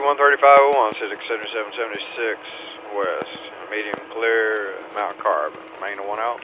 Q13501, Civic 7776 West. Medium clear, Mount Carb. Main to 1 out.